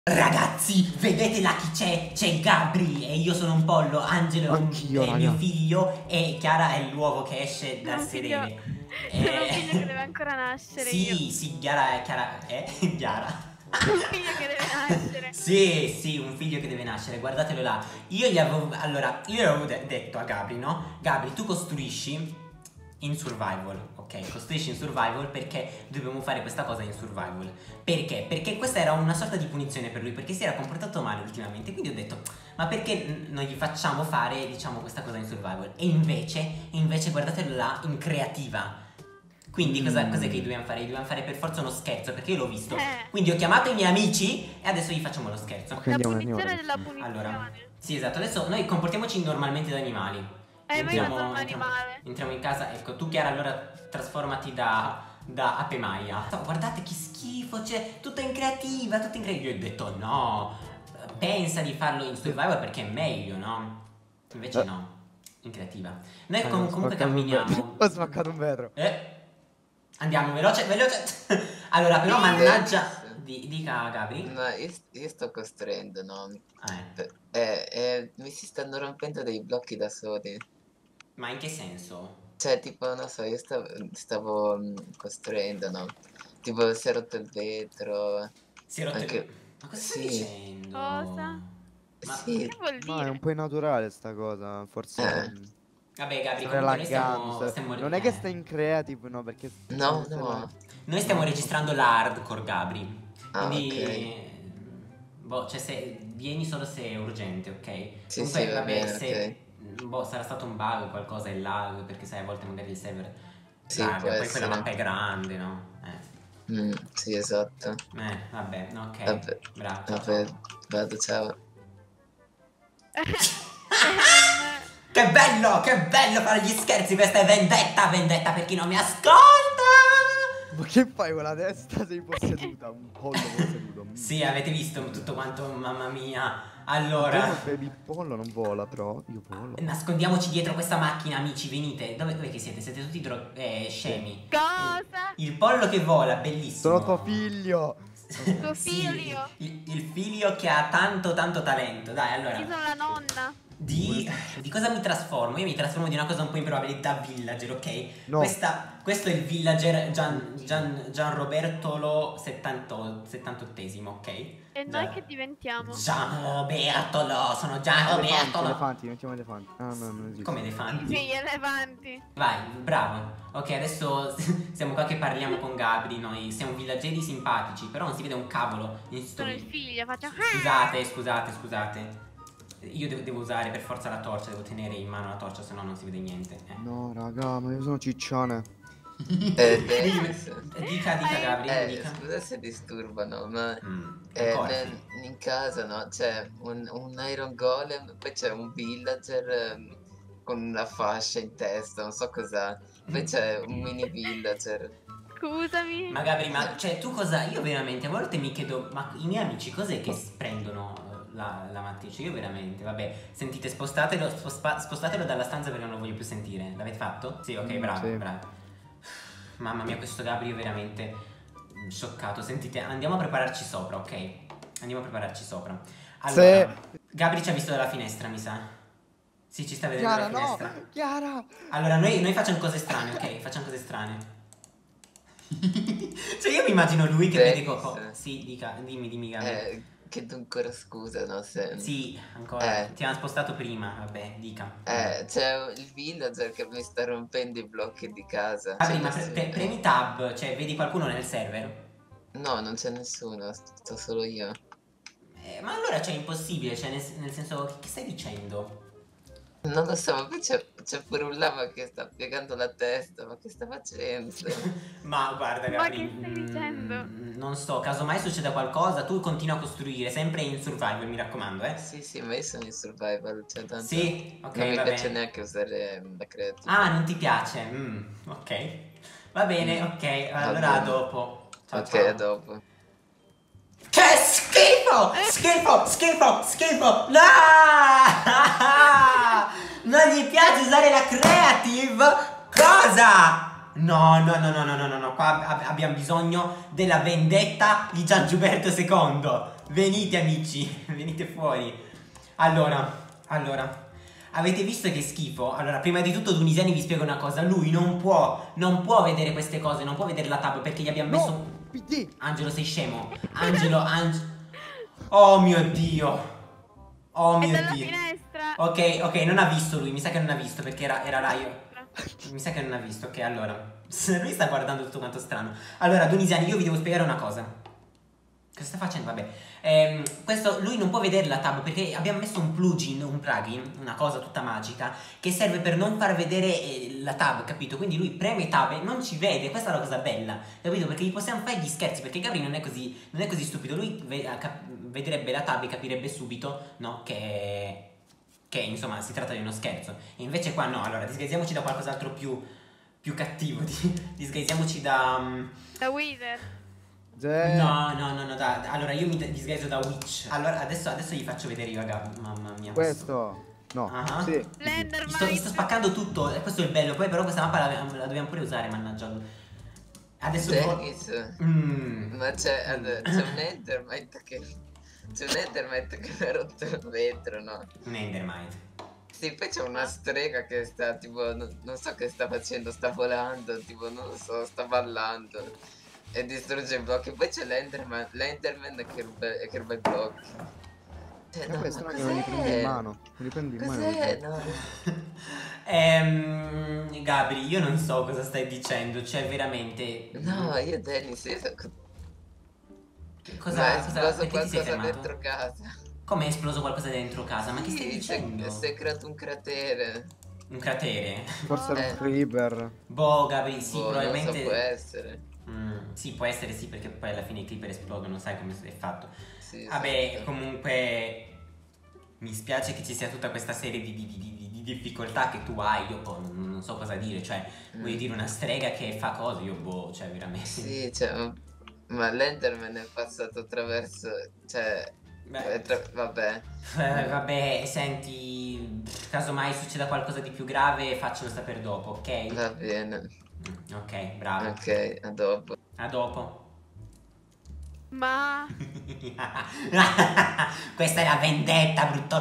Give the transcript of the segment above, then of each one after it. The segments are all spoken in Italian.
Ragazzi, vedete là chi c'è? C'è Gabri e io sono un pollo, Angelo Anch'io, è mio figlio e Chiara è l'uovo che esce dal sedere. Sono un figlio che deve ancora nascere io. Sì, Chiara è Chiara. Un figlio che deve nascere. Sì, un figlio che deve nascere, guardatelo là. Io gli avevo detto a Gabri, no? Gabri, tu costruisci in survival, ok? Costruisci in survival perché dobbiamo fare questa cosa in survival. Perché? Perché questa era una sorta di punizione per lui, perché si era comportato male ultimamente. Quindi ho detto, ma perché non gli facciamo fare, diciamo, questa cosa in survival? E invece guardatelo là, in creativa. Quindi cos'è che dobbiamo fare? Dobbiamo fare per forza uno scherzo, perché io l'ho visto. Quindi ho chiamato i miei amici e adesso gli facciamo lo scherzo. La punizione della punizione. Allora, sì, esatto, adesso noi comportiamoci normalmente da animali. Ma io sono un animale. Entriamo in casa, ecco, tu Chiara allora trasformati da Ape Maia. Guardate che schifo, c'è tutta in creativa, tutta in creativa. Io ho detto no, pensa di farlo in survival perché è meglio, no? Invece no, in creativa. Noi comunque camminiamo. Ho spaccato un vetro. Andiamo, veloce. Allora, però mannaggia. Dica Gabri. No, io sto costruendo, no? Mi si stanno rompendo dei blocchi da soli. Ma in che senso? Cioè, tipo, non so, io stavo costruendo, no? Tipo, si è rotto il vetro. Si è rotto il vetro? Ma cosa stai dicendo? Cosa? Ma sì. Che vuol dire? Ma è un po' innaturale sta cosa, forse. Vabbè, Gabri, comunque noi stiamo non è che sta in creative, no? Perché no. Noi stiamo registrando l'hardcore, Gabri. Quindi Okay. boh, cioè se vieni solo se è urgente, ok? Sì, Comunque, va vabbè, bene, se boh, sarà stato un bug o qualcosa, il lag, perché sai, a volte magari il server Sì, lag, può poi essere. quella mappa è grande, no? Sì, esatto. Vabbè, ok. Vabbè, Bravo, vabbè, ciao. vado, ciao. Che bello fare gli scherzi, questa è vendetta per chi non mi ascolta. Ma che fai con la testa? Sei posseduta, un pollo posseduto. Sì, avete visto tutto quanto, mamma mia. Allora, Il pollo non vola, però io volo. nascondiamoci dietro questa macchina, amici, venite. Dove che siete? Siete tutti scemi. Cosa? Il pollo che vola, bellissimo. Sono tuo figlio. Tuo figlio? Sì, il figlio che ha tanto talento. Dai, allora. Io sono la nonna. Di cosa mi trasformo? Io mi trasformo di una cosa un po' improbabile, da villager, ok? No. Questo è il villager Gian Robertolo 78esimo, ok? E noi che diventiamo? Gian Robertolo, sono Gian Robertolo. Elefanti, mettiamo elefanti. Ah, no, non esiste. Come elefanti? Sì, gli elefanti. Vai, bravo. Ok, adesso siamo qua che parliamo con Gabri, noi siamo villageri simpatici, però non si vede un cavolo. Sono il figlio, faccio... Scusate. Io devo usare per forza la torcia, devo tenere in mano la torcia, se no non si vede niente. No, raga, ma io sono ciccione. Dica Gabri, dica. Scusa se disturbano, ma ancora in casa, no? C'è un Iron Golem, poi c'è un villager con una fascia in testa, non so cos'ha. Poi c'è un mini villager. Scusami. Ma Gabri, ma cioè tu cosa? Io veramente a volte mi chiedo, ma i miei amici cos'è che prendono la mattina? Cioè io veramente, vabbè, sentite, spostatelo dalla stanza perché non lo voglio più sentire. L'avete fatto? Sì, ok, bravo. Mamma mia, questo Gabri è veramente scioccato. Sentite, andiamo a prepararci sopra, ok? Andiamo a prepararci sopra. Allora, Gabri ci ha visto dalla finestra, mi sa. Sì, ci sta vedendo dalla finestra. No, Chiara! Allora, noi facciamo cose strane, ok? Facciamo cose strane. Cioè io mi immagino lui che vede Coco. Sì, dimmi Gabri. Chiedo ancora scusa, no? Sì, ancora. Ti hanno spostato prima, vabbè, dica. C'è il villager che mi sta rompendo i blocchi di casa. Gabri, ma premi tab, cioè vedi qualcuno nel server? No, non c'è nessuno, sto solo io. Ma allora c'è impossibile, cioè nel senso, che stai dicendo? Non lo so, ma poi c'è pure un lama che sta piegando la testa, ma che sta facendo? Ma guarda Gabri, Ma che stai dicendo? Non so, casomai succeda qualcosa, tu continua a costruire, sempre in survival, mi raccomando, Sì, ma io sono in survival, cioè tanto sì, ok, non mi piace neanche usare la creativa. Ah, non ti piace? Ok. Va bene, ok, allora a dopo. Ciao, ok, a dopo. Che schifo! Schifo! No! Non gli piace usare la creative? Cosa? No, qua abbiamo bisogno della vendetta di Gian Gilberto II. Venite amici, venite fuori. Allora, avete visto che schifo? Allora, prima di tutto Dunisiani vi spiego una cosa. Lui non può vedere queste cose, non può vedere la tab perché gli abbiamo messo... No, PD. Angelo, sei scemo. Angelo. Oh mio Dio. Oh È mio dalla Dio. finestra. Ok, non ha visto lui, mi sa che non ha visto perché era Rai. Mi sa che non ha visto, ok, allora. Lui sta guardando tutto quanto strano. Allora, Dunisiani, io vi devo spiegare una cosa. Cosa sta facendo? Vabbè. Questo, lui non può vedere la tab perché abbiamo messo un plugin, una cosa tutta magica, che serve per non far vedere la tab, capito? Quindi lui preme tab e non ci vede, questa è la cosa bella, capito? Perché gli possiamo fare gli scherzi, perché Gabri non è così stupido, lui vedrebbe la tab e capirebbe subito, no, che insomma si tratta di uno scherzo. E invece qua no, allora disgaisiamoci da qualcos'altro più cattivo, disgaisiamoci da... Da Wither. No, allora io mi disguiso da Witch. Allora adesso gli faccio vedere io, raga. Mamma mia. Questo. No. Ah. Sì. L'Endermite. Gli sto spaccando tutto. Questo è il bello. Poi però questa mappa la dobbiamo pure usare, mannaggia. Adesso Dennis, ma c'è un Endermite che... C'è un Endermite che mi ha rotto il vetro, no? Un Endermite. Sì, poi c'è una strega che sta tipo... Non so che sta facendo, sta volando, tipo non lo so, sta ballando. E distrugge i blocchi. Poi c'è l'Enderman che ruba i blocchi. Cioè, No, questo non li prendi in mano. Me li prendi in mano. Cos'è? No. Gabri, io non so cosa stai dicendo. Cioè, veramente. No, io Dennis, io so... Cosa? è esploso Perché ti sei qualcosa fermato? dentro casa. Come è esploso qualcosa dentro casa? Ma che stai dicendo? Si è creato un cratere. Un cratere? Forse era un creeper. Boh, Gabri, sì, Boh, probabilmente. non so, può essere. Sì, può essere sì, perché poi alla fine i creeper esplodono, sai come è fatto. Sì, Vabbè, sì. comunque mi spiace che ci sia tutta questa serie di difficoltà che tu hai. Io non so cosa dire, cioè, voglio dire una strega che fa cose, io boh, cioè veramente. Sì, cioè, ma l'Enderman è passato attraverso, cioè, Beh, vabbè. vabbè, senti, casomai succeda qualcosa di più grave, faccelo sapere dopo, ok? Va bene. Ok, bravo. Ok, a dopo. A dopo. Ma... Questa è la vendetta, brutto.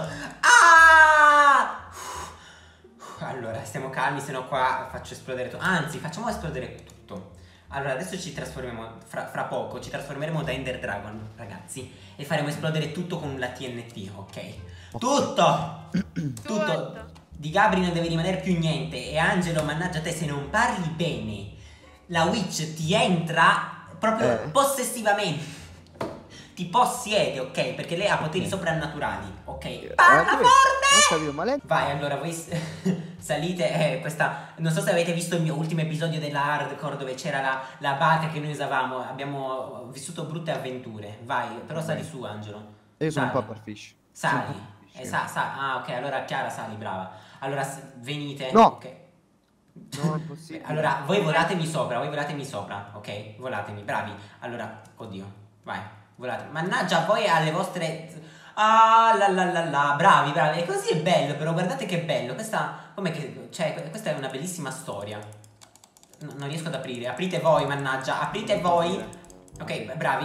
Ah! Allora, stiamo calmi, se no qua faccio esplodere tutto. Anzi, facciamo esplodere tutto. Allora, adesso ci trasformiamo, fra poco, ci trasformeremo da Ender Dragon, ragazzi. E faremo esplodere tutto con la TNT, ok? Tutto! Tutto! Di Gabri non deve rimanere più niente. E Angelo, mannaggia te, se non parli bene, la witch ti entra proprio possessivamente. Ti possiede, ok? Perché lei ha poteri soprannaturali, ok? Parla Non forte! capito, ma lei... Vai, allora, voi salite, questa... Non so se avete visto il mio ultimo episodio della Hardcore dove c'era la barca che noi usavamo. Abbiamo vissuto brutte avventure. Vai, però sali su, Angelo. Io sono un Sali. pupperfish. Sali. Ah, ok, allora Chiara sali, brava. Allora, venite. No. Ok. Non è possibile. Allora, voi volatemi sopra, ok? Volatemi, bravi. Allora, oddio, vai, volate. Mannaggia, voi alle vostre... Ah, bravi. E così è bello, però, guardate che bello. Questa, come che... Cioè, questa è una bellissima storia. Non riesco ad aprire. Aprite voi, mannaggia, aprite voi. Ok, bravi.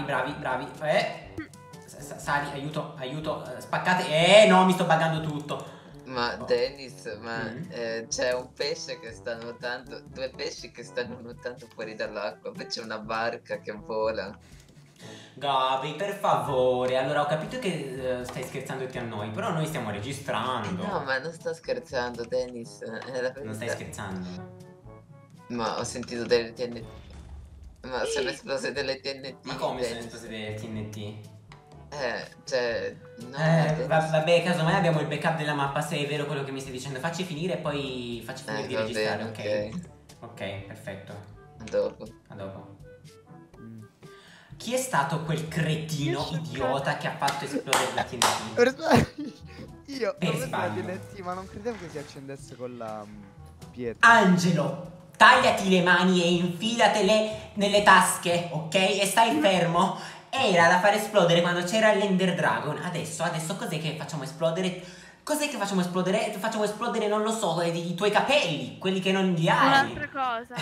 Sali, aiuto, spaccate. No, mi sto buggando tutto. Ma Dennis, c'è un pesce che sta nuotando, due pesci che stanno nuotando fuori dall'acqua, poi c'è una barca che vola. Gabri, per favore. Allora, ho capito che stai scherzando a noi, però noi stiamo registrando. No, ma non sto scherzando, Dennis, è la Non stai verità. scherzando? Ma ho sentito delle TNT. Ma sono esplose delle TNT. Ma come sono Dennis. esplose delle TNT? Cioè, no, Dennis. Vabbè, casomai abbiamo il backup della mappa, se è vero quello che mi stai dicendo. Facci finire e poi facci finire di Va registrare, bene, ok? Ok, perfetto. A dopo. A dopo. Chi è stato quel cretino idiota che ha fatto esplodere la TNT? Io Per ho messo la sbaglio. TNT, ma non credevo che si accendesse con la pietra. Angelo, tagliati le mani e infilatele nelle tasche, ok? E stai fermo. Era da far esplodere quando c'era l'Ender Dragon. Adesso cos'è che facciamo esplodere? Cos'è che facciamo esplodere? Facciamo esplodere, non lo so, i tuoi capelli, quelli che non li hai. Un'altra cosa.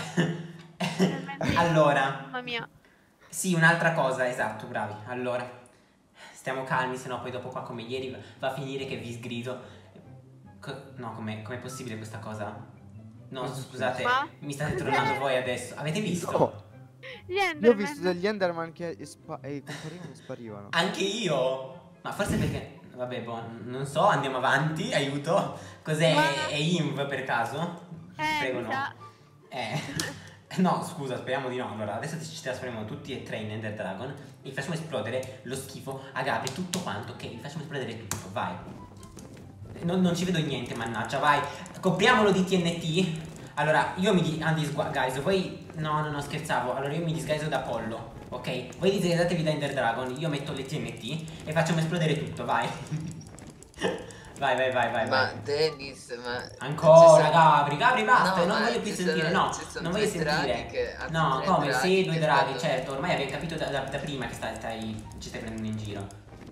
Allora, Mamma mia. sì, un'altra cosa, esatto, bravi. Allora, stiamo calmi, sennò poi dopo qua come ieri va a finire che vi sgrido. No, com'è possibile questa cosa? No, scusate, Ma? mi state trollando voi adesso. Avete visto? No. Gli Io ho Enderman. visto degli Enderman che comparivano e sparivano. Anche io. Ma forse perché... Vabbè, boh, non so, andiamo avanti, aiuto. Cos'è? Ma- È Inv per caso? Prego mi no. sa. No, scusa, speriamo di no. Allora, adesso ci trasformiamo tutti e tre in Ender Dragon. E facciamo esplodere lo schifo a Gabri, tutto quanto. Ok, facciamo esplodere tutto, vai. Non ci vedo niente, mannaggia, vai. Copriamolo di TNT. Allora, io mi disguiso, voi... No, scherzavo. Allora io mi disguiso da Apollo, ok? Voi disguisatevi da Ender Dragon, io metto le TNT e facciamo esplodere tutto, vai. vai. Ma Dennis, ma... Ancora, ci sono- Gabri, basta, No, non ma voglio più ci sentire, sono- no, ci sono non voglio due draghi sentire. che- anzi, No, tre come, draghi sì, due che draghi, stanno- certo, ormai abbiamo capito da prima che ci stai prendendo in giro.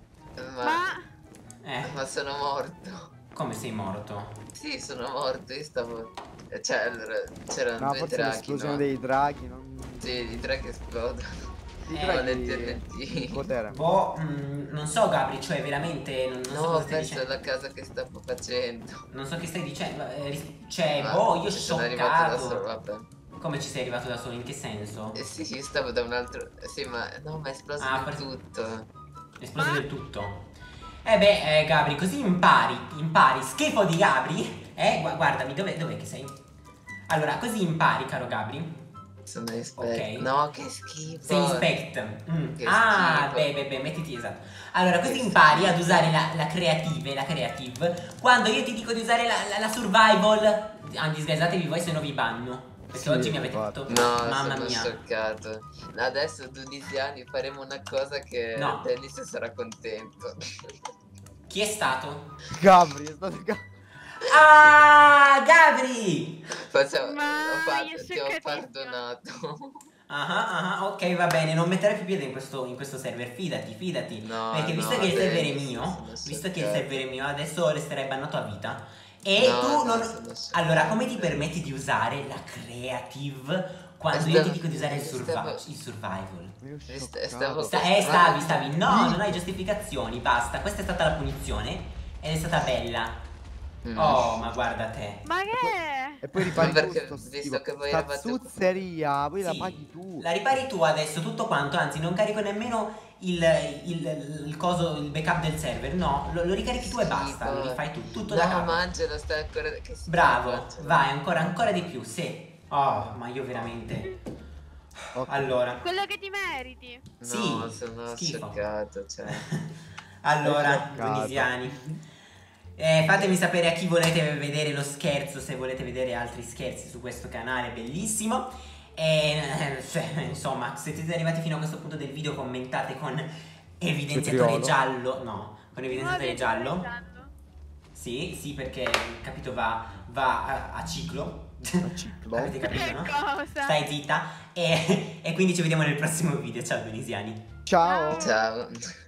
Ma Ma sono morto. Come sei morto? Sì, sono morto, io stavo... Cioè, allora, c'erano No, due forse draghi, l'esplosione no? dei draghi, non... Sì, i draghi esplodono. I Eh, Con le draghi... TNT. Potere. Boh, non so Gabri, cioè veramente non so No, cosa ho stai perso dicendo. la casa che stavo facendo. Non so che stai dicendo, cioè, Ma boh, io sono arrivato da solo, scioccato. vabbè. Come ci sei arrivato da solo, in che senso? Sì, io stavo da un altro... Sì, ma... No, ma è esploso Ah, del per- tutto. È esploso del tutto. Gabri, così impari, schifo di Gabri. Guardami, dov'è che sei? Allora, così impari, caro Gabri. Sono esperto. Ok. No, che schifo. Sei inspect. Che Ah, schifo. beh, mettiti esatto. Allora, così Che impari schifo. ad usare la creative. Quando io ti dico di usare la survival, disgaisatevi voi se no vi banno. Perché Sì, oggi mi avete infatti. fatto. No, Mamma sono mia. scioccato. Adesso tunisiani faremo una cosa che No. Dennis sarà contento. Chi è stato? Gabri, è stato Gabri. Ah, Gabri! Facciamo... Ma io ti ho sciocchissimo. perdonato. Ok, va bene, non mettere più piede in questo server, fidati. No, Perché visto no, che il server è Dennis, mio, sono visto che il scioccato. server è mio, adesso resterai bannato a vita. E No, tu no, non... sono scioccato. Allora, come ti permetti di usare la creative quando io ti dico di usare il survival? Ma io Stavo- scioccato. Stavi. No, non hai giustificazioni, basta. Questa è stata la punizione ed è stata bella. Mm. Oh, ma guarda te. Ma che? E poi ripari Perché tu sto visto schifo. che voi Sta eravate- zuzzeria, poi la Sì, paghi tu. La ripari tu adesso tutto quanto, anzi non carico nemmeno il coso, il backup del server, no, lo ricarichi tu e basta, lo rifai tu, tutto da No, capo. mangialo, stai ancora... Che schifo, Bravo, mangialo. vai, ancora di più, sì. Oh, ma io veramente... Ok. Allora, Quello che ti meriti. No, sì, sono schifo. scioccato, cioè... allora, Scioccato. tunisiani. Fatemi sapere a chi volete vedere lo scherzo, se volete vedere altri scherzi su questo canale bellissimo. Insomma, se siete arrivati fino a questo punto del video, commentate con evidenziatore Cetriolo. giallo. No, con evidenziatore No, giallo. giallo. Sì, perché capito va a ciclo. A ciclo. Avete capito, Che no? cosa? Stai zitta. E quindi ci vediamo nel prossimo video. Ciao tunisiani. Ciao. Ciao.